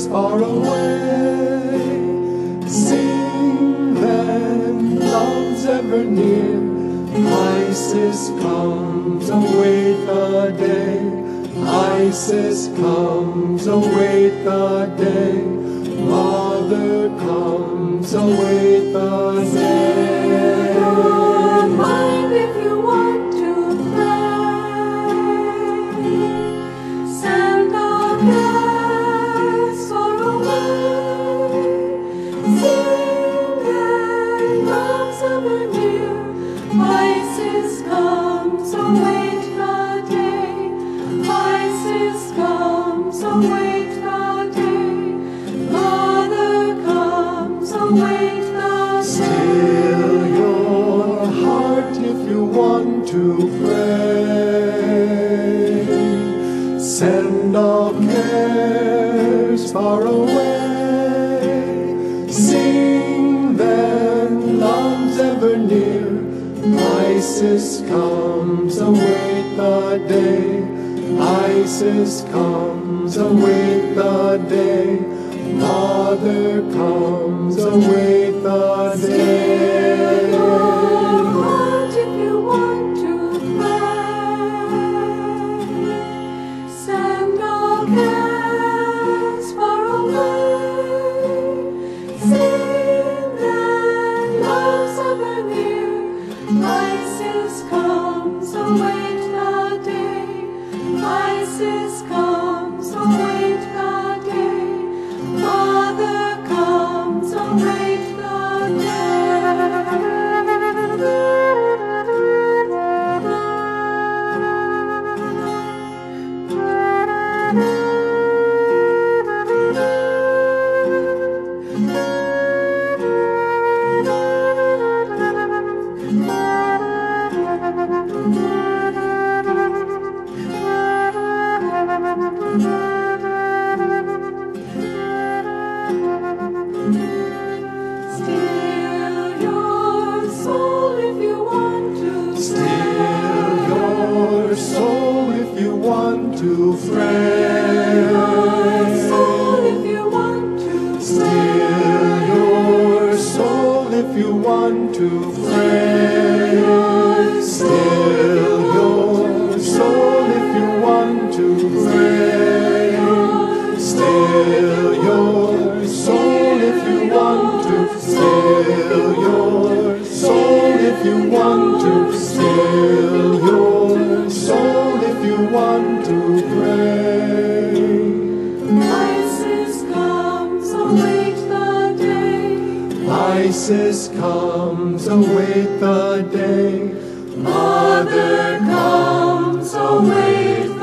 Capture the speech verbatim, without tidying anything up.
far away. Sing then, love's ever near. Isis comes, await the day. Isis comes, await the day. Mother comes, await the day. Your mind if you want to pray. Send the cares far away. Sing and love's ever near. Isis comes, await the day. Isis comes, await the day. Mother comes, await the day. Still your heart if you want to pray. Send all cares far away. Sing then, love's ever near. Isis comes, await the day. Isis comes, await the day. Mother comes, await the day. Your heart if you want to pray. Send all cares far away. Sing then, love's ever near. Isis comes, await the day. Isis comes, await the day. Mother comes, await the Still your soul if you want to. Still your soul if you want to pray. Soul if you want to. Still your soul if you want to pray. Still your soul if you want to pray. Still your soul if you want to. Still your soul if you want to. Still your soul if you want to pray. Isis comes, await the day. Isis comes, await the day. Mother comes, await